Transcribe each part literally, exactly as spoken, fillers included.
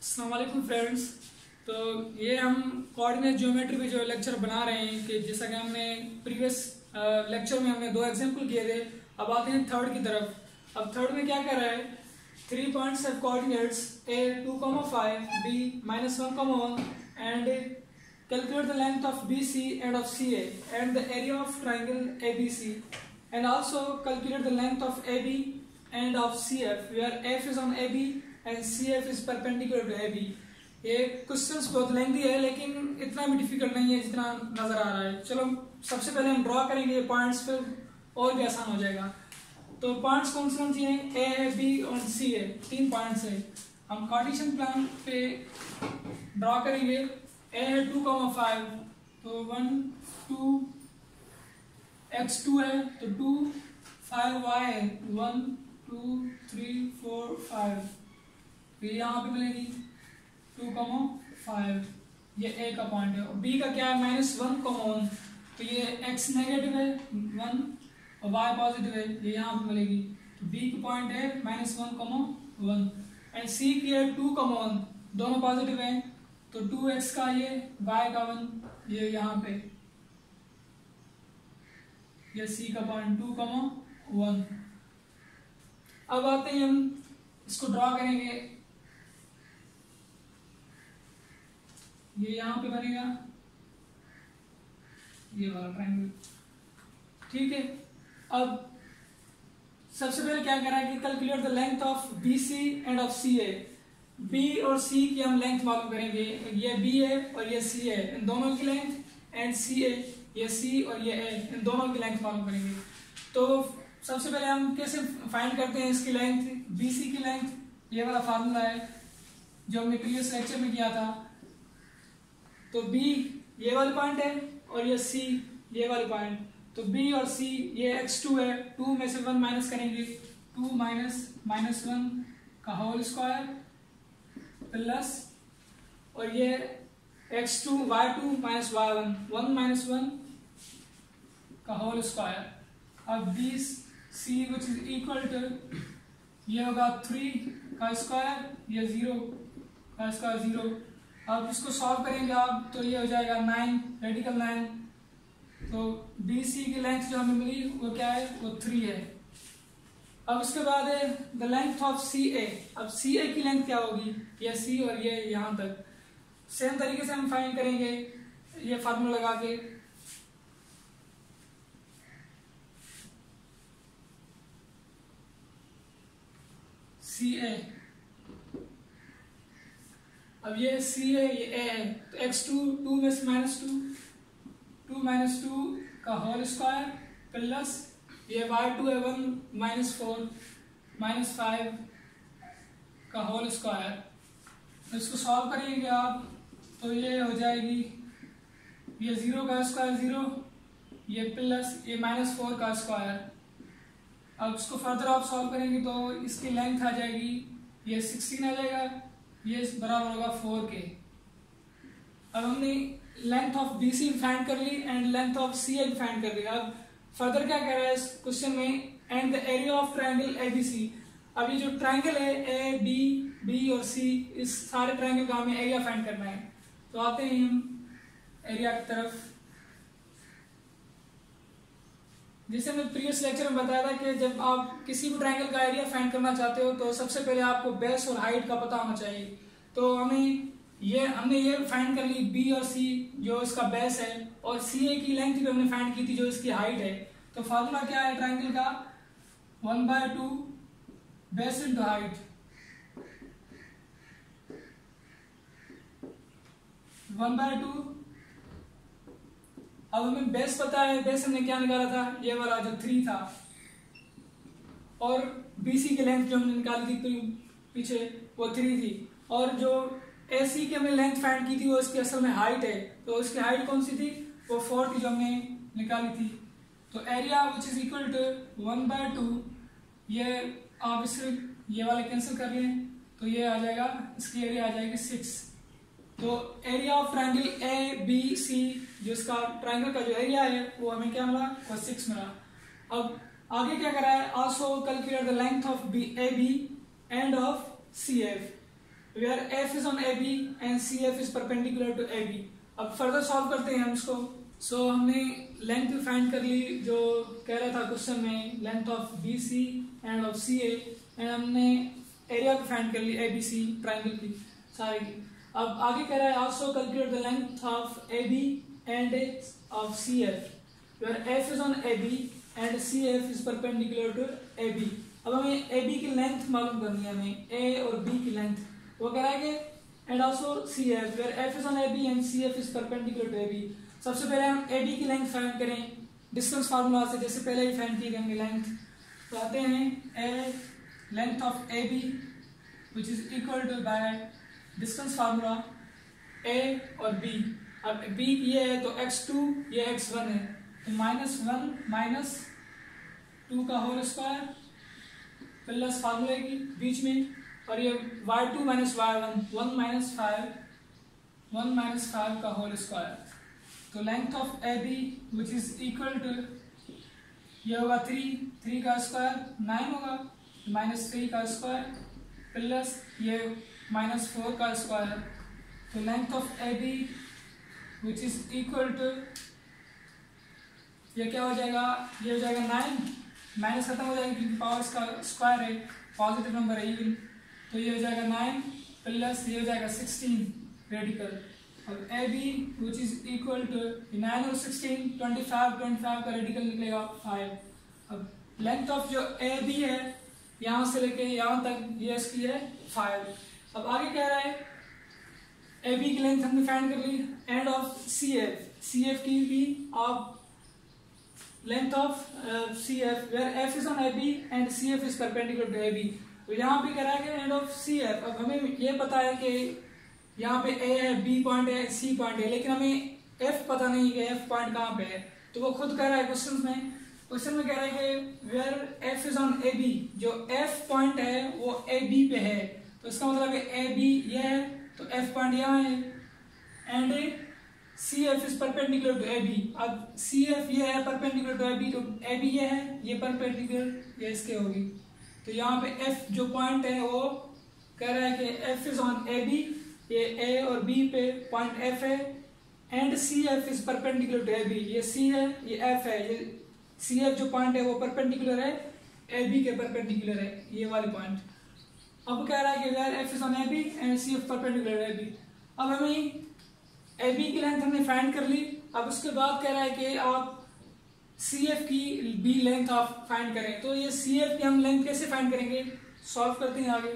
अस्सलाम वालेकुम फ्रेंड्स। तो ये हम कोऑर्डिनेट ज्योमेट्री पे जो लेक्चर बना रहे हैं कि जैसा कि हमने प्रीवियस लेक्चर में हमने दो एग्जांपल किए थे। अब आते हैं थर्ड की तरफ। अब थर्ड में क्या कर रहा है, three points have coordinates A two comma five, B minus one comma one and calculate the length of B C and of C A and the area of triangle A B C and also calculate the length of A B and of C F where F is on A B and C F is perpendicular to A B. ये questions बहुत lengthy है लेकिन इतना भी difficult नहीं है जितना नजर आ रहा है। चलो सबसे पहले हम ड्रॉ करेंगे ये पॉइंट्स, फिर और भी आसान हो जाएगा। तो पॉइंट्स कौन कौन सी हैं, ए है, बी और सी है, तीन पॉइंट्स है। हम कार्टेशियन प्लान पे ड्रॉ करेंगे। ए है टू कॉमा फाइव, तो वन टू एक्स टू है तो टू, फाइव वाई है one two three four five, ये यहाँ पे मिलेगी टू कॉमा फाइव, ये ए का पॉइंट है। और बी का क्या है, माइनस वन कॉमा वन, तो ये एक्स नेगेटिव है वन और वाई पॉजिटिव है, ये यहाँ पे मिलेगी। तो बी का पॉइंट है minus one comma one and C की है टू कॉमा वन, दोनों पॉजिटिव है तो टू एक्स का ये, वाई का वन, ये यहाँ पे ये सी का पॉइंट टू कॉमा वन। अब आते हैं हम इसको ड्रॉ करेंगे। ये यहाँ पे बनेगा ये वाला ट्रायंगल, ठीक है। अब सबसे पहले क्या करा है कि calculate the length of B C and of C A. B और सी की हम लेंथ मालूम करेंगे, ये बी है और ये सी है, इन दोनों की लेंथ, एंड सी ए, ये सी और ये ए, इन दोनों की लेंथ मालूम करेंगे। तो सबसे पहले हम कैसे फाइंड करते हैं इसकी लेंथ, बी सी की लेंथ, ये वाला फार्मूला है जो हमने प्रीवियस लेक्चर में किया था। तो बी ये वाला पॉइंट है और ये सी ये वाला पॉइंट, तो बी और सी ये एक्स टू है, टू में से वन माइनस करेंगे, टू माइनस माइनस वन का होल स्क्वायर प्लस, और ये X two Y two minus Y one, one minus one का होल स्क्वायर। अब B C which is equal to, ये होगा थ्री का स्क्वायर, ये जीरो का स्क्वायर जीरो। अब इसको सॉल्व करेंगे आप तो ये हो जाएगा नाइन, रेडिकल नाइन। तो बी सी की लेंथ जो हमें मिली वो क्या है, वो थ्री है। अब उसके बाद है the length of C A. अब सी ए की लेंथ क्या होगी, ये सी और ये यहाँ तक। सेम तरीके से हम फाइंड करेंगे ये फार्मूला लगा के। सी ए, अब ये सी है ये ए है, तो एक्स टू, टू में से minus two, two minus two का होल स्क्वायर प्लस ये वाई टू है one minus four minus five का होल स्क्वायर। तो इसको सॉल्व करेंगे आप तो ये हो जाएगी, ये जीरो का स्क्वायर जीरो, ये प्लस ये माइनस फोर का स्क्वायर। अब इसको फर्दर आप सॉल्व करेंगे तो इसकी लेंथ आ जाएगी, ये सिक्सटीन आ जाएगा, ये बराबर होगा फोर के। अब हमने length of B C find कर ली and length of C A find कर ली। अब फर्दर क्या कह रहा है इस क्वेश्चन में, and the area of triangle A B C. अब ये जो ट्रायंगल है ए बी बी और सी, इस सारे ट्रायंगल का हमें एरिया फाइंड करना है। तो आते हैं हम एरिया की तरफ। जैसे हमने प्रीवियस लेक्चर में बताया था कि जब आप किसी भी ट्रायंगल का एरिया फाइंड करना चाहते हो तो सबसे पहले आपको बेस और हाइट का पता होना चाहिए। तो हमें ये हमने ये फाइंड कर ली बी और सी जो इसका बेस है, और सी ए की लेंथ भी हमने फाइंड की थी जो इसकी हाइट है। तो फार्मूला क्या है ट्रायंगल का, one by two base into height, one by two. अब हमें बेस पता है, बेस हमने क्या निकाला था, ये वाला जो थ्री था, और बीसी की लेंथ जो हमने निकाली थी पीछे वो थ्री थी, और जो ए सी की हमने लेंथ फाइंड की थी वो इसकी असल में हाइट है। तो इसकी हाइट कौन सी थी, वो फोर थी जो हमने निकाली थी। तो area which is equal to one by two, ये आप इससे ये वाले कैंसिल कर लें तो ये आ जाएगा, इसकी एरिया आ जाएगी सिक्स। तो area of triangle A B C, जो इसका ट्रायंगल का जो एरिया है वो हमें क्या मिला, वो सिक्स मिला। अब आगे क्या करा है, also calculate the length of B A B and of C F. Where F is on A B and C F is perpendicular to A B. अब फर्दर सॉल्व करते हैं हम इसको। सो so, हमने लेंथ फाइंड कर ली जो कह रहा था क्वेश्चन में, length of B C and of C A, and हमने एरिया भी फाइंड कर ली ए बी सी ट्राइंगल की सारी की। अब आगे कह रहा है also calculate the length of A B and of C F where F is on A B and C F is perpendicular to A B. अब हमें ए बी की लेंथ मालूम करनी है, हमें ए और बी की लेंथ। वो कह रहा है कि and also C F where F is on A B and C F is perpendicular to A B. सबसे पहले हम ए बी की लेंथ फाइंड करें डिस्टेंस फार्मूला से, जैसे पहले ही फाइंड की गई लेंथ। तो आते हैं A length of A B which is equal to by distance formula A और बी। अब बी ये है तो एक्स टू ये एक्स वन है, तो माइनस वन माइनस टू का होल स्क्वायर प्लस फार्मूले की बीच में, और ये Y two minus Y one, one minus five one minus five का होल स्क्वायर। तो length of A B which is equal to ये होगा थ्री, थ्री का स्क्वायर नाइन होगा, माइनस थ्री का स्क्वायर प्लस ये माइनस फोर का square. तो length of A B which is equal to ये क्या हो जाएगा, ये हो जाएगा नाइन, माइनस खत्म हो जाएगा क्योंकि पावर इसका स्क्वायर है, पॉजिटिव नंबर है इवन। तो ये हो जाएगा नाइन प्लस ये हो जाएगा सिक्सटीन रेडिकल। अब A B which is equal to nine और sixteen twenty five, twenty five का रेडिकल निकलेगा फाइव। अब लेंथ ऑफ जो ए बी है यहाँ से लेके यहाँ तक ये इसकी है फाइव। अब आगे कह रहा है ए बी की लेंथ हमने फाइंड कर ली, and of C F, C F की भी आप length of C F where F is on A B and C F is perpendicular to A B. तो यहाँ पे कह रहा है कि एंड ऑफ सी एफ। अब हमें ये पता है कि यहाँ पे ए है, बी पॉइंट है, सी पॉइंट है, लेकिन हमें एफ पता नहीं कि एफ पॉइंट कहाँ पे है। तो वो खुद कह रहा है क्वेश्चन में, क्वेश्चन में कह रहा है कि where F is on A B, जो एफ पॉइंट है वो ए बी पे है। तो इसका मतलब है ए बी ये है तो एफ पॉइंट यहाँ है, and C F is perpendicular to A B. अब सी एफ ये है परपेंडिकुलर टू ए बी, तो ए बी ये है, ये परपेंडिकुलर ये इसके होगी। तो यहाँ पे एफ जो पॉइंट है वो कह रहा है कि F is on A B, ये ए और बी पे पॉइंट एफ है, and C F is perpendicular to A B, ये सी है ये एफ है, ये सी एफ जो पॉइंट है वो परपेंडिकुलर है ए बी के परपेंडिकुलर है, ये वाली पॉइंट। अब कह रहा है कि where F is on A B and C F perpendicular A B. अब हमें ए बी की लेंथ हमने फाइंड कर ली। अब उसके बाद कह रहा है कि आप सी एफ की बी लेंथ आप फाइंड करें। तो ये सी एफ की हम लेंथ कैसे फाइंड करेंगे, सॉल्व करते हैं आगे।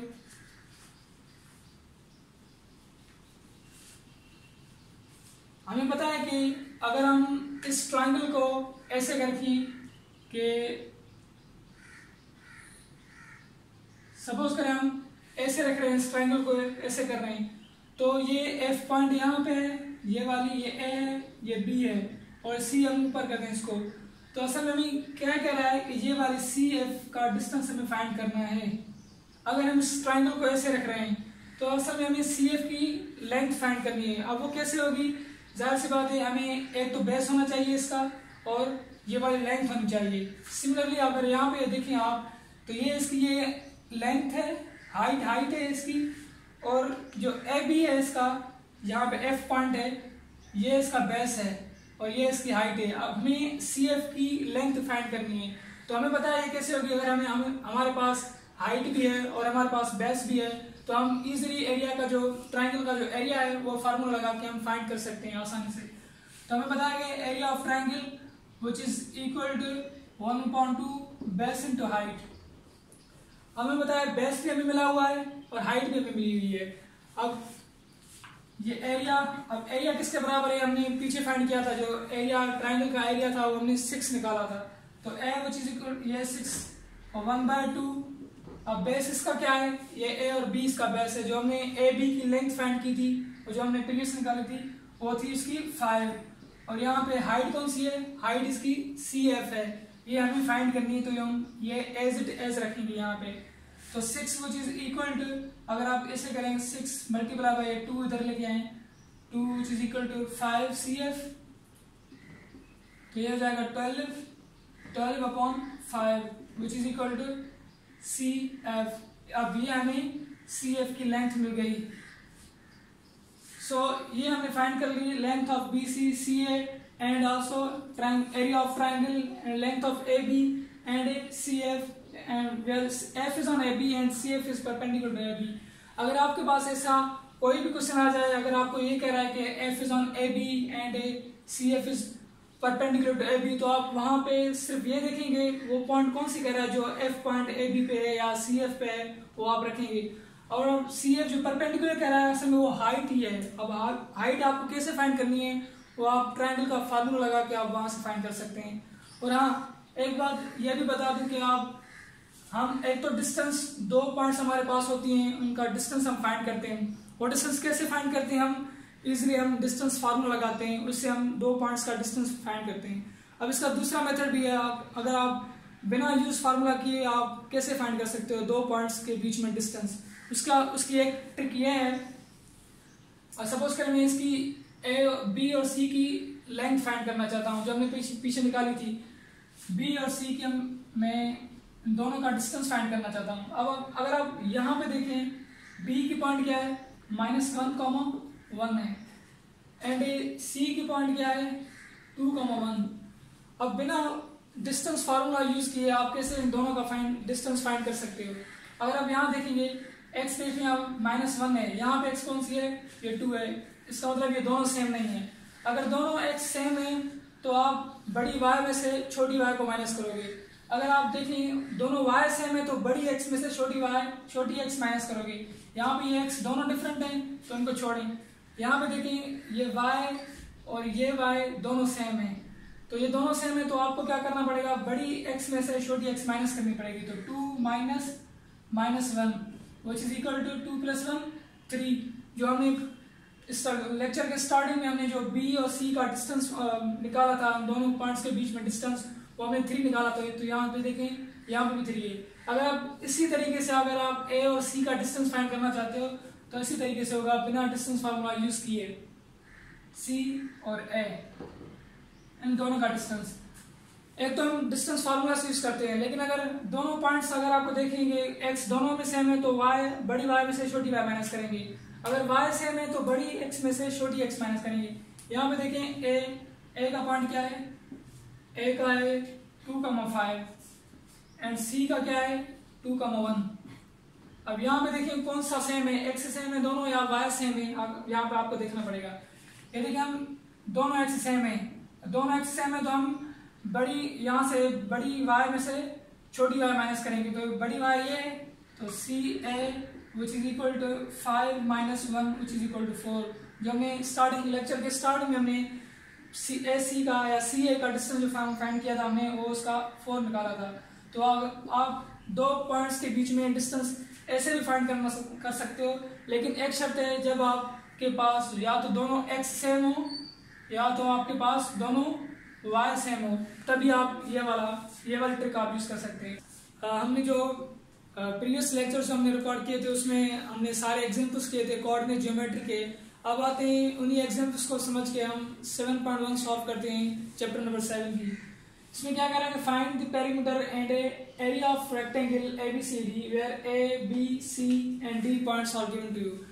हमें पता है कि अगर हम इस ट्राइंगल को ऐसे रखें कि सपोज करें हम ऐसे रख रहे हैं, इस ट्राइंगल को ऐसे कर रहे हैं, तो ये एफ पॉइंट यहाँ पे है, ये वाली ये ए है, ये बी है, और सी हम ऊपर करते हैं इसको। तो असल में हमें क्या कह रहा है कि ये वाली सी एफ का डिस्टेंस हमें फाइंड करना है। अगर हम इस ट्राइंगल को ऐसे रख रहे हैं तो असल में हमें सी एफ की लेंथ फाइंड करनी है। अब वो कैसे होगी, जाहिर सी बात है हमें एक तो बेस होना चाहिए इसका और ये वाली लेंथ होनी चाहिए। सिमिलरली अगर यहाँ पे देखें आप तो ये इसकी ये लेंथ है, हाइट हाइट है इसकी, और जो ए बी है इसका यहाँ पे एफ पॉइंट है, ये इसका बेस है और ये इसकी हाइट है। अब हमें सी एफ की लेंथ फाइंड करनी है। तो हमें पता है ये कैसे होगी, अगर हमें हमें हमारे पास हाइट भी है और हमारे पास बेस भी है तो हम इजीली एरिया का जो ट्राइंगल का जो एरिया है वो फार्मूला लगा के हम फाइंड कर सकते हैं आसानी से। तो हमें पता है कि area of triangle which is equal to one upon two base into height. हमें पता है बेस भी हमें मिला हुआ है और हाइट भी हमें मिली हुई है। अब ये एरिया, अब एरिया किसके बराबर है, हमने पीछे फाइंड किया था, जो एरिया ट्राइंगल का एरिया था वो हमने सिक्स निकाला था। तो ए विच इज इक्वल ये सिक्स और वन बाय टू। अब बेस इसका क्या है, ये ए और बी इसका बेस है। जो हमने ए बी की लेंथ फाइंड की थी और जो हमने प्रीवियस निकाली थी वो थी इसकी फाइव, और यहाँ पे हाइट कौन सी है, हाइट इसकी सी एफ है, ये हमें फाइंड करनी है। तो हम ये एज इट एज रखेंगे यहाँ पे। तो six which is equal to, अगर आप ऐसे करेंगे सिक्स मल्टीप्लाई बाय टू इधर लेके आए, two which is equal to five C F, तो ये हो जाएगा twelve, twelve upon five which is equal to C F. अब ये हमें सी एफ की लेंथ मिल गई। सो so, ये हमने फाइंड कर ली length of B C C A and also area of triangle length of A B and C F and F is on A B and C F is perpendicular to A B. अगर आपके पास ऐसा कोई भी question आ जाए, अगर आपको ये कह रहा है कि F is on A B and C F is perpendicular to A B, तो आप वहां पे सिर्फ ये देखेंगे वो पॉइंट कौन सी कह रहा है, जो एफ पॉइंट ए बी पे है या सी एफ पे है वो आप रखेंगे। और सी एफ जो परपेंडिकुलर कह रहा है असल में वो हाइट ही है। अब हाइट आपको कैसे फाइंड करनी है वो आप ट्रायंगल का फार्मूला लगा के आप वहां से फाइंड कर सकते हैं। और हाँ, एक बात यह भी बता दूं कि आप हम एक तो डिस्टेंस दो पॉइंट्स हमारे पास होती हैं, उनका डिस्टेंस हम फाइंड करते हैं। वो डिस्टेंस कैसे फाइंड करते हैं, हम इजीली हम डिस्टेंस फार्मूला लगाते हैं, उससे हम दो पॉइंट्स का डिस्टेंस फाइंड करते हैं। अब इसका दूसरा मेथड भी है, आप अगर आप बिना यूज फार्मूला किए आप कैसे फाइंड कर सकते हो दो पॉइंट्स के बीच में डिस्टेंस। उसका उसकी एक ट्रिक ये है, सपोज करें मैं इसकी ए बी और सी की लेंथ फाइंड करना चाहता हूँ जो हमने पीछे, पीछे निकाली थी। बी और सी की हम मैं दोनों का डिस्टेंस फाइंड करना चाहता हूँ। अब अगर आप यहाँ पे देखें बी की पॉइंट क्या है माइनस वन कॉमा वन है एंड सी की पॉइंट क्या है टू कॉमा वन। अब बिना डिस्टेंस फार्मूला यूज किए आप कैसे इन दोनों का फाइंड डिस्टेंस फाइंड कर सकते हो। अगर आप यहाँ देखेंगे एक्स देखें आप माइनस वन है, यहाँ पे एक्स कौन सी है ये टू है, इसका मतलब ये दोनों सेम नहीं है। अगर दोनों एक्स सेम है तो आप बड़ी वाई में से छोटी वाई को माइनस करोगे। अगर आप देखें दोनों वाई सेम है तो बड़ी एक्स में से छोटी वाई छोटी एक्स माइनस करोगे। यहाँ पे ये एक्स दोनों डिफरेंट हैं तो इनको छोड़ें। यहाँ पे देखें ये वाई और ये वाई दोनों सेम है, तो ये दोनों सेम है तो आपको क्या करना पड़ेगा, बड़ी एक्स में से छोटी एक्स माइनस करनी पड़ेगी। तो two minus minus one which is equal to two plus one three. जो हमने इस लेक्चर के स्टार्टिंग में हमने जो बी और सी का डिस्टेंस निकाला था, दोनों पॉइंट्स के बीच में डिस्टेंस, वो हमने थ्री निकाला था। तो यहाँ पे देखें यहाँ पे भी थ्री है। अगर आप इसी तरीके से अगर आप ए और सी का डिस्टेंस फाइंड करना चाहते हो तो इसी तरीके से होगा बिना डिस्टेंस फार्मूला यूज किए। सी और ए इन दोनों का डिस्टेंस एक तो हम डिस्टेंस फार्मूला से यूज करते हैं, लेकिन अगर दोनों पॉइंट्स अगर आपको देखेंगे एक्स दोनों में सेम है तो वाई बड़ी वाई में से छोटी वाई माइनस करेंगे। अगर वाई सेम है तो बड़ी एक्स में से छोटी एक्स माइनस करेंगे। यहाँ पे देखें ए ए का पॉइंट क्या है, ए का है टू कमा फाइव एंड सी का क्या है टू कमा वन। अब यहाँ पे देखें कौन सा सेम है, एक्स सेम है दोनों या वाई सेम है, यहाँ पे आपको देखना पड़ेगा। ये देखिए हम दोनों एक्स सेम है, दोनों एक्स सेम है तो हम बड़ी यहाँ से बड़ी वाई में से छोटी वाई माइनस करेंगे। तो बड़ी वाई ये है तो C A which is equal to five minus one which is equal to four. जो हमने स्टार्टिंग लेक्चर के स्टार्ट में हमने सी ए सी का या सी ए का डिस्टेंस जो फाइंड किया था हमने वो उसका फोर निकाला था। तो आप, आप दो पॉइंट्स के बीच में डिस्टेंस ऐसे भी फाइंड करना कर सकते हो, लेकिन एक शर्त है जब आपके पास या तो दोनों एक्स सेम हो या तो आपके पास दोनों वाई सेम हो, तभी आप ये वाला ये वाली ट्रिक आप यूज कर सकते हैं। आ, हमने जो प्रीवियस लेक्चर्स हमने रिकॉर्ड किए थे उसमें हमने सारे एग्जांपल्स किए थे कोऑर्डिनेट ज्योमेट्री के। अब आते हैं उन्हीं एग्जांपल्स को समझ के हम सेवन पॉइंट वन सॉल्व करते हैं चैप्टर नंबर सेवन की। इसमें क्या कर रहे हैं, find the perimeter and area of rectangle A B C D where A B C and D points are given to you.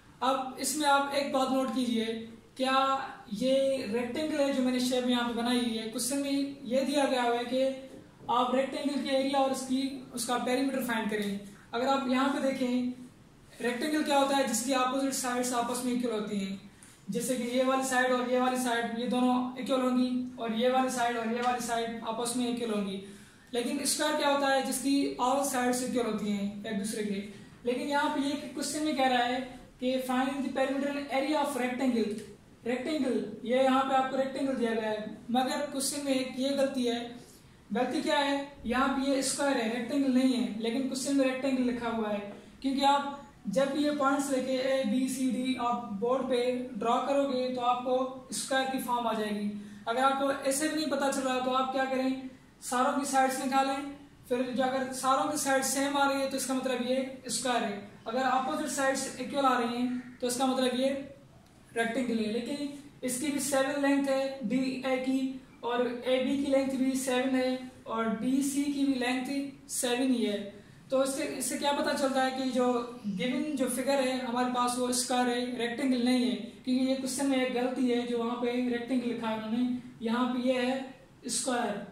अब इसमें आप एक बात नोट कीजिए, क्या ये रेक्टेंगल है जो मैंने शेप में यहाँ पे बनाई हुई है, क्वेश्चन में ये दिया गया हुआ है कि आप रेक्टेंगल के एरिया और उसकी उसका पेरीमीटर फाइंड करें। अगर आप यहाँ पे देखें रेक्टेंगल क्या होता है, जिसकी अपोजिट साइड्स आपस में इक्वल होती हैं, जैसे कि ये वाली साइड और ये वाली साइड ये दोनों इक्वल होंगी और ये वाली साइड और ये वाली साइड आपस में इक्वल होंगी। लेकिन स्क्वायर क्या होता है, जिसकी ऑल साइड्स इक्वल होती हैं एक दूसरे के। लेकिन यहाँ पे ये क्वेश्चन में कह रहा है कि find the perimeter area of rectangle. Rectangle ये यहाँ पे आपको रेक्टेंगल दिया गया है, मगर क्वेश्चन में एक ये गलती है। गलती क्या है, यहाँ पे ये स्क्वायर है रेक्टेंगल नहीं है, लेकिन क्वेश्चन में रेक्टेंगल लिखा हुआ है। क्योंकि आप जब ये पॉइंट्स लेके ए बी सी डी आप बोर्ड पे ड्रॉ करोगे तो आपको स्क्वायर की फॉर्म आ जाएगी। अगर आपको ऐसे भी नहीं पता चल रहा तो आप क्या करें, सारों की साइड्स निकालें, फिर जो अगर सारों की साइड सेम आ रही है तो इसका मतलब ये स्क्वायर है। अगर अपोजिट साइड्स इक्वल आ रही हैं तो इसका मतलब ये रेक्टेंगल है। लेकिन इसकी भी सेवन लेंथ है डी ए की और ए बी की लेंथ भी सेवन है और डी सी की भी लेंथ सेवन ही है। तो इससे इससे क्या पता चलता है कि जो गिवन जो फिगर है हमारे पास वो स्क्वायर है, रेक्टेंगल नहीं है, क्योंकि ये क्वेश्चन में एक गलती है जो वहां पे रेक्टेंगल लिखा है उन्होंने, यहाँ पे ये है स्क्वायर।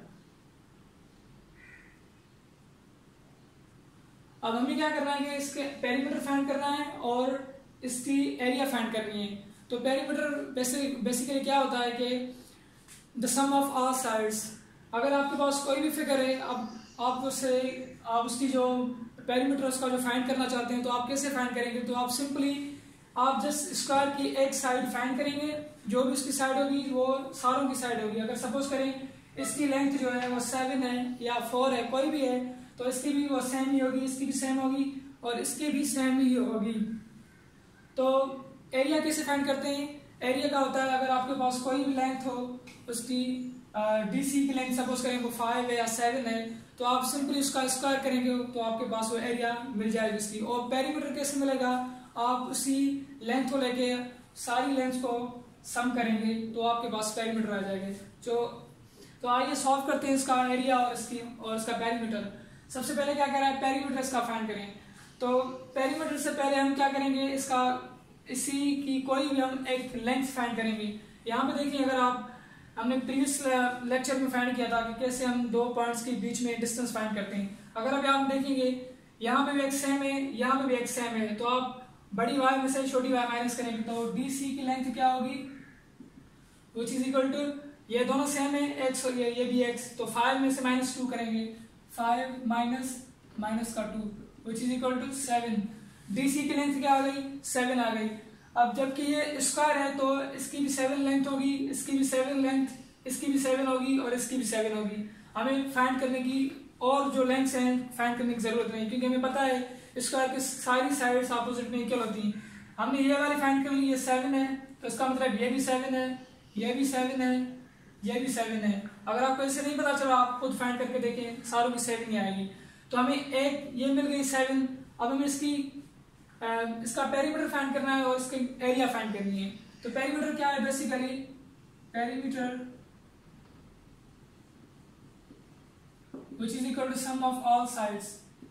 अब हमें क्या करना है कि इसके पेरीमीटर फाइंड करना है और इसकी एरिया फाइंड करनी है। तो पेरीमीटर बेसिक बेसिकली क्या होता है कि the sum of all sides. अगर आपके पास कोई भी फिगर है, अब आप उसे आप उसकी जो पेरीमीटर उसका जो फाइंड करना चाहते हैं तो आप कैसे फाइंड करेंगे? तो आप सिंपली आप जस्ट स्क्वायर की एक साइड फाइंड करेंगे, जो भी उसकी साइड होगी वो सारों की साइड होगी। अगर सपोज करें इसकी लेंथ जो है वो सेवन है या फोर है, कोई भी है, तो इसकी भी वो सेम ही होगी, इसकी भी सेम होगी और इसकी भी सेम ही होगी। तो एरिया कैसे फाइंड करते हैं? एरिया का होता है अगर आपके पास कोई भी लेंथ हो, उसकी डीसी की लेंथ सपोज करें वो फाइव है या सेवन है, तो आप सिंपली उसका स्क्वायर करेंगे तो आपके पास वो एरिया मिल जाएगी इसकी। और पेरीमीटर कैसे मिलेगा? आप उसी लेंथ को लेके सारी लेंथ को सम करेंगे तो आपके पास पेरीमीटर आ जाएगा। जो तो आइए सॉल्व करते हैं इसका एरिया और इसकी और इसका पेरीमीटर। सबसे पहले क्या करें, पेरीमीटर इसका फाइंड करें। तो पेरीमीटर से पहले हम क्या करेंगे, इसका इसी की कोई भी हम एक लेंथ फाइंड करेंगे। यहाँ पे देखिए, अगर आप हमने प्रीवियस लेक्चर में फाइंड किया था कि कैसे हम दो पॉइंट्स के बीच में डिस्टेंस फाइंड करते हैं। अगर अब आप देखेंगे यहाँ पे भी एक सेम है, यहाँ पे भी एक सेम है, तो आप बड़ी वाई में से छोटी वाई माइनस करेंगे तो डी सी की लेंथ क्या होगी, विच इज इक्वल टू, ये दोनों सेम है, एक्स और ये, ये भी एक्स, तो फाइव में से माइनस टू करेंगे, फाइव माइनस माइनस का two which is equal to seven. D C की लेंथ क्या आ गई, सेवन आ गई। अब जबकि ये स्क्वायर है तो इसकी भी सेवन लेंथ होगी, इसकी भी सेवन लेंथ, इसकी भी सेवन होगी और इसकी भी सेवन होगी। हमें फाइंड करने की और जो लेंथ्स हैं फाइंड करने की जरूरत नहीं, क्योंकि हमें पता है स्क्वायर की सारी साइड्स अपोजिट में इक्वल होती हैं। हमने ये वाली फाइंड कर ली, ये सेवन है तो इसका मतलब ये भी सेवन है, ये भी सेवन है, ये भी सेवन है। अगर आपको इससे नहीं पता चला आप खुद फाइंड करके देखें, सारों की सेवन ही आएगी। तो हमें एक ये मिल गई सेवन। अब हमें इसकी आ, इसका पेरीमीटर फाइंड करना है और इसकी एरिया फाइंड करनी है। तो पेरीमीटर क्या है basically, perimeter which is equal to sum of all sides,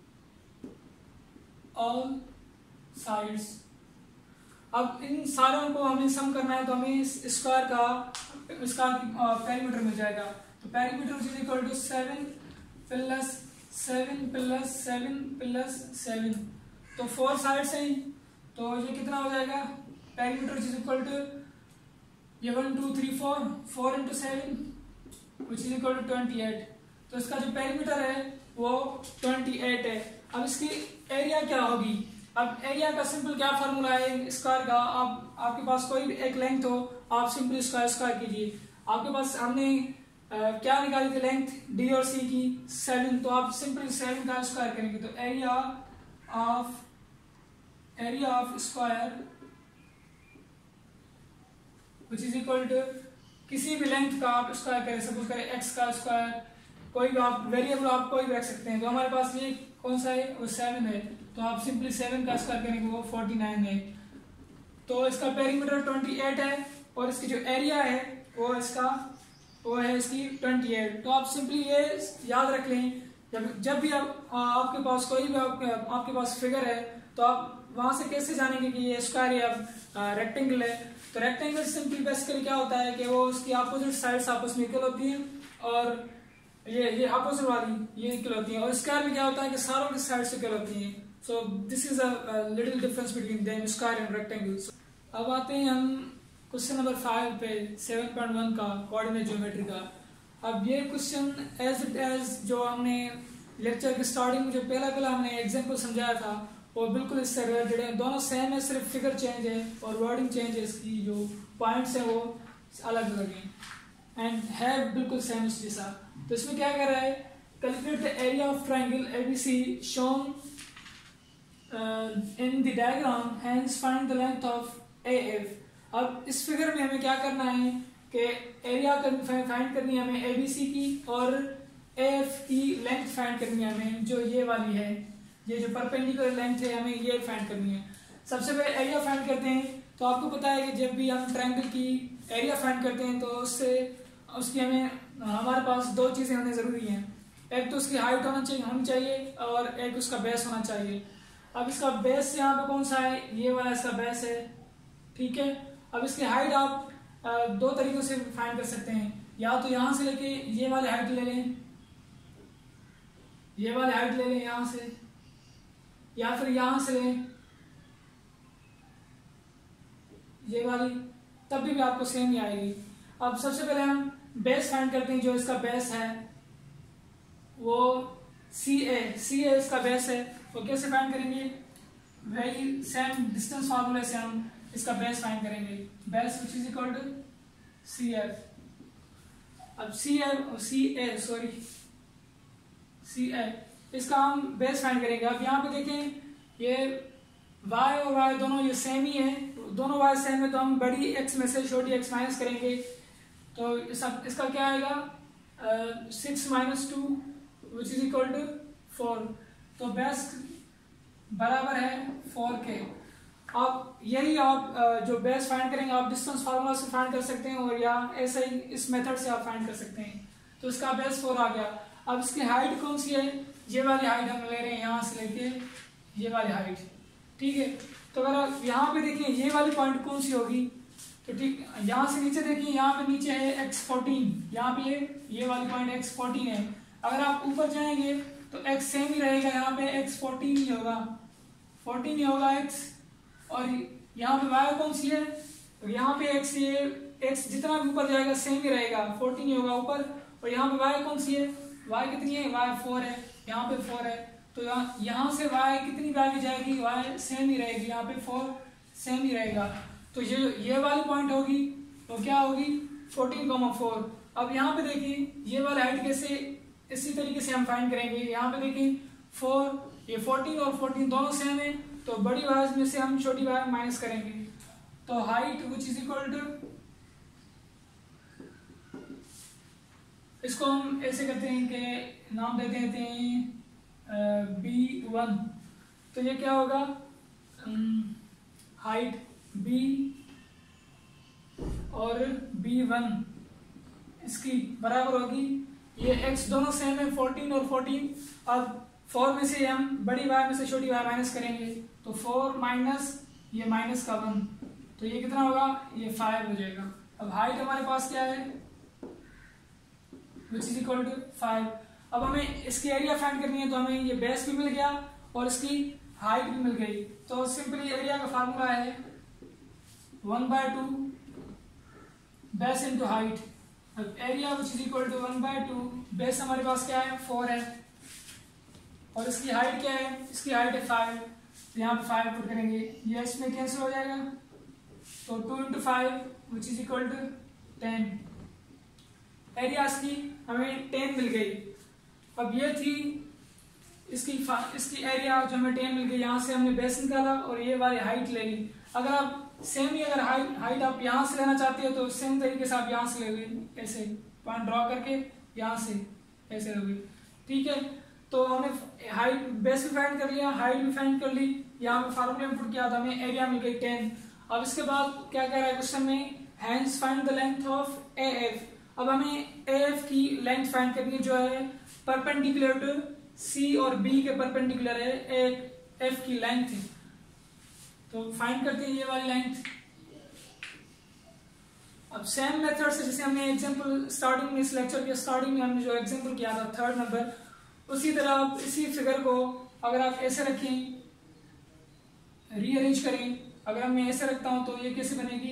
all sides। अब इन सारों को हमें सम करना है तो हमें इस स्क्वायर का इसका पेरीमीटर मिल जाएगा। तो perimeter which is equal to seven plus seven plus seven plus seven, तो फोर साइड्स हैं तो ये कितना हो जाएगा, perimeter which is equal to ये one two three four, four into seven which is equal to twenty eight. तो इसका जो पेरीमीटर है वो ट्वेंटी एट है। अब इसकी एरिया क्या होगी? अब एरिया का सिंपल क्या फार्मूला है स्क्वायर का, आप आपके पास कोई भी एक लेंथ हो आप सिंपली स्क्वायर स्क्वायर कीजिए। आपके पास हमने आ, क्या निकाली थी लेंथ, डी और सी की सेवन, तो आप सिंपली सेवन का स्क्वायर करेंगे तो area of area of square which is equal to किसी भी लेंथ का आप स्क्वायर करें, सपोज करें एक्स का स्क्वायर, कोई भी आप वेरिएबल आप कोई भी रख सकते हैं। तो हमारे पास ये कौन सा है, वो सेवन है, तो आप सिंपली सेवन का स्क्वायर करेंगे वो फोर्टी नाइन है। तो इसका पेरीमीटर ट्वेंटी एट है और इसकी जो एरिया है वो इसका वो है इसकी ट्वेंटी एट। तो आप सिंपली ये याद रख लें, जब जब भी आप आपके पास कोई भी आपके, आपके पास फिगर है तो आप वहां से कैसे जानेंगे कि ये स्क्वायर या रेक्टेंगल है। तो रेक्टेंगल सिंपली बेसिकली क्या होता है कि वो उसकी अपोजिट साइड्स आपस में इक्वल होती हैं और ये ये अपोजिट वाली ये इक्वल होती हैं। और स्क्वायर में क्या होता है कि सारों की साइड्स इक्वल होती हैं। So this is a little difference between them, square and rectangle. अब आते हैं हम क्वेश्चन नंबर फाइव पे सेवन पॉइंट वन का कोऑर्डिनेट ज्योमेट्री का। अब ये क्वेश्चन एज इट एज जो हमने लेक्चर के स्टार्टिंग में जो पहला पहला हमने एग्जाम्पल समझाया था वो बिल्कुल इससे रिलेटेड है, दोनों सेम है, सिर्फ फिगर चेंज है और वर्डिंग चेंज है, इसकी जो पॉइंट्स है वो अलग अलग हैं एंड है बिल्कुल सेम इस जैसा। तो इसमें क्या कर रहा है, calculate the area of triangle ABC shown in the diagram, hence find the length of AF. अब इस फिगर में हमें क्या करना है कि एरिया फाइंड करनी है हमें एबीसी की और एएफ की लेंथ फाइंड करनी है हमें, जो ये वाली है, ये जो परपेंडिकुलर लेंथ है हमें ये फाइंड करनी है। सबसे पहले एरिया फाइंड करते हैं। तो आपको पता है कि जब भी हम ट्रायंगल की एरिया फाइंड करते हैं तो उससे उसकी हमें हमारे पास दो चीज़ें होनी ज़रूरी हैं। एक तो उसकी हाइट होना चाहिए होनी चाहिए और एक उसका बेस होना चाहिए। अब इसका बेस यहाँ पे कौन सा है, ये वाला इसका बेस है, ठीक है। अब इसकी हाइट आप दो तरीकों से फाइंड कर सकते हैं, या तो यहाँ से लेके ये वाली हाइट ले लें, ये वाली हाइट ले लें यहाँ से, या फिर यहाँ से लें ये वाली, तब भी, भी आपको सेम ही आएगी। अब सबसे पहले हम बेस फाइंड करते हैं। जो इसका बेस है वो सी ए सी ए इसका बेस है। वो कैसे फाइंड करेंगे, वही सेम डिस्टेंस फार्मूले से हम इसका बेस फाइंड करेंगे। Base which is equal to C F. अब सी एफ सी ए सॉरी सी ए इसका हम बेस फाइंड करेंगे। अब यहाँ पे देखें, ये y और y दोनों ये सेम ही है, दोनों y सेम है, तो हम बड़ी x में से छोटी x माइनस करेंगे, तो इसका इसका क्या आएगा, six minus two which is equal to four. तो बेस बराबर है फोर के। आप यही आप uh, जो बेस फाइंड करेंगे आप डिस्टेंस फार्मूला से फाइंड कर सकते हैं, और या ऐसे ही इस मेथड से आप फाइंड कर सकते हैं। तो इसका बेस फोर आ गया। अब इसकी हाइट कौन सी है, ये वाली हाइट हम ले रहे हैं, यहाँ से लेके ये वाली हाइट, ठीक है। तो अगर आप यहाँ पे देखिए ये वाली पॉइंट कौन सी होगी, तो ठीक यहाँ से नीचे देखिए, यहाँ पे नीचे है एक्स फोर्टीन, यहाँ पे ये वाली पॉइंट एक्स फोर्टीन है। अगर आप ऊपर जाएंगे तो एक्स सेम ही रहेगा, यहाँ पे एक्स फोर्टीन ही होगा, फोर्टीन ही होगा एक्स। और यहाँ पे वाई कौन सी है, तो यहाँ पे एक्स, ये एक्स जितना भी ऊपर जाएगा सेम ही रहेगा, फोर्टीन ही होगा ऊपर। और यहाँ पे वाई कौन सी है, वाई कितनी है, वाई फोर है, यहाँ पे फोर है। तो यहाँ यहाँ से y कितनी वैल्यू जाएगी, y सेम ही रहेगी, यहाँ पे फोर सेम ही रहेगा। तो ये ये वाली पॉइंट होगी, तो क्या होगी, फोर्टीन कॉमा फोर। अब यहाँ पे देखिए ये वाली हाइट कैसे, इसी तरीके से हम फाइंड करेंगे। यहाँ पे देखिए फोर, ये फोर्टीन और फोर्टीन दोनों सेम है, तो बड़ी y में से हम छोटी y माइनस करेंगे। तो height which is equal to, इसको हम ऐसे करते हैं कि नाम दे देते हैं बी वन। तो ये क्या होगा, हाइट बी और बी वन इसकी बराबर होगी, ये x दोनों सेम है, फोर्टीन और फोर्टीन। अब फोर में से हम बड़ी y में से छोटी y माइनस करेंगे, तो फोर माइनस ये माइनस का वन, तो ये कितना होगा, ये फाइव हो जाएगा। अब हाइट हमारे पास क्या है, which is equal to five. अब हमें इसकी एरिया फाइंड करनी है, तो हमें ये बेस भी मिल गया और इसकी हाइट भी मिल गई। तो सिंपली एरिया का फार्मूला है one by two base into height. अब area which is equal to one by two, base हमारे पास क्या है, फोर है, और इसकी हाइट क्या है, इसकी हाइट है फाइव, तो यहाँ पे फाइव पुट करेंगे, ये इसमें कैंसिल हो जाएगा, तो two into five which is equal to ten. Area इसकी हमें टेन मिल गई। अब ये थी इसकी इसकी एरिया जो हमें टेन मिल गई, यहाँ से हमने बेस निकाला और ये वाली हाइट ले ली। अगर आप सेम ही अगर हाइट हाइट आप यहाँ से लेना चाहते हो, तो सेम तरीके से आप यहाँ से लोगे, ऐसे पॉइंट ड्रॉ करके यहाँ से ऐसे लोगे, ठीक है। तो हमने हाइट बेस भी फाइंड कर लिया, हाइट भी फाइंड कर ली, यहाँ पे फार्मूले में पुट किया, तो हमें एरिया मिल गई टेन। अब इसके बाद क्या कह रहा है क्वेश्चन में, hence find the length of A F. अब हमें ए एफ की लेंथ फाइंड करनी है, जो है परपेंडिकुलर टू सी और बी के परपेंडिकुलर है एक एफ की लेंथ है। तो फाइंड करते हैं ये वाली लेंथ। अब सेम मेथड से जैसे हमने एग्जांपल स्टार्टिंग में, इस लेक्चर के स्टार्टिंग में हमने जो एग्जांपल किया था थर्ड नंबर, उसी तरह आप इसी फिगर को अगर आप ऐसे रखें, रीअरेंज करें, अगर मैं ऐसे रखता हूं तो ये कैसे बनेगी,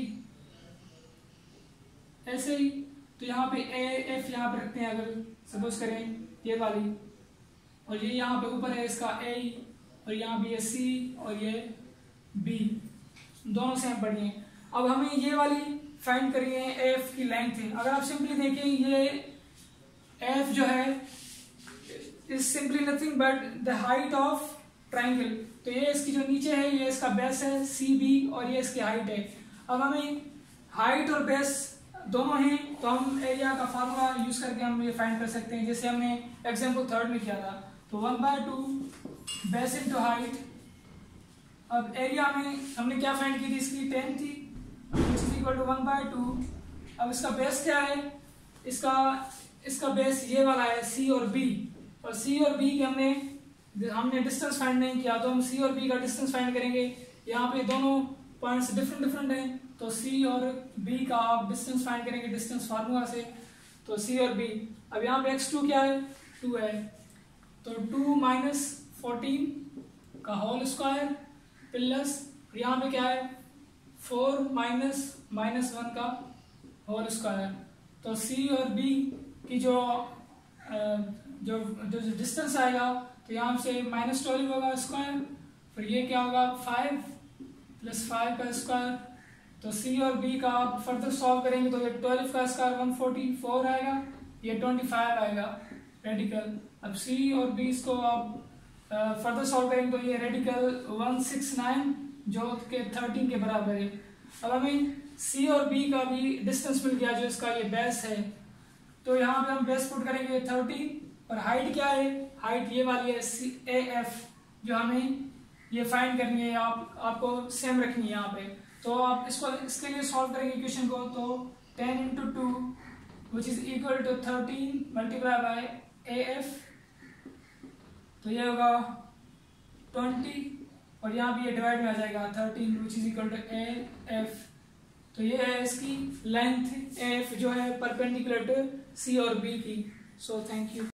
ऐसे ही। तो यहाँ पे ए एफ यहाँ पे रखते हैं, अगर सपोज करें ये वाली, और ये यहाँ पे ऊपर है इसका ए, और यहाँ भी ये सी और ये बी, दोनों सेम पड़ी हैं। अब हमें ये वाली फाइंड करनी है, एफ की लेंथ है। अगर आप सिंपली देखें, ये एफ जो है is simply nothing but the height of triangle. तो ये इसकी जो नीचे है ये इसका बेस है सी बी, और ये इसकी हाइट है। अब हमें हाइट और बेस दोनों हैं, तो हम एरिया का फार्मूला यूज करके हम ये फाइंड कर सकते हैं, जैसे हमने एग्जांपल थर्ड में किया था। तो one by two base into height. अब एरिया में हमने क्या फाइंड की थी, इसकी टेन थी, which is equal to one by two. अब इसका बेस क्या है, इसका इसका बेस ये वाला है सी और बी, और सी और बी के हमने हमने डिस्टेंस फाइंड नहीं किया, तो हम सी और बी का डिस्टेंस फाइंड करेंगे। यहाँ पे दोनों पॉइंट्स डिफरेंट डिफरेंट हैं, तो सी और बी का आप डिस्टेंस फाइंड करेंगे डिस्टेंस फार्मूला से। तो सी और बी, अब यहाँ पे एक्स टू क्या है, टू है, तो टू माइनस फोर्टीन का होल स्क्वायर प्लस यहाँ पे क्या है फोर माइनस माइनस वन का होल स्क्वायर। तो सी और बी की जो जो जो डिस्टेंस आएगा, तो यहाँ से माइनस ट्वेल्व होगा स्क्वायर, फिर ये क्या होगा फाइव प्लस फाइव का स्क्वायर। तो सी और बी का आप फर्दर सॉल्व करेंगे तो ये ट्वेल्व का स्क्वायर वन फोर्टी फोर आएगा, ये ट्वेंटी फाइव आएगा रेडिकल। अब सी और बी इसको आप फर्दर सॉल्व करेंगे तो ये रेडिकल वन सिक्स नाइन जो के थर्टीन के बराबर है। अब हमें सी और बी का भी डिस्टेंस मिल गया, जो इसका ये बेस है, तो यहाँ पे हम बेस पुट करेंगे थर्टीन, और हाइट क्या है, हाइट ये वाली है सी ए एफ, जो हमें ये फाइंड करनी है, आप आपको सेम रखनी है यहाँ पे। तो आप इसको इसके लिए सॉल्व करेंगे इक्वेशन को, तो ten into two which is equal to thirteen multiply by A F, तो ये होगा ट्वेंटी, और यहाँ भी ये डिवाइड में आ जाएगा thirteen which is equal to A F. तो ये है इसकी लेंथ एफ जो है परपेंडिकुलर टू सी और बी की। So thank you.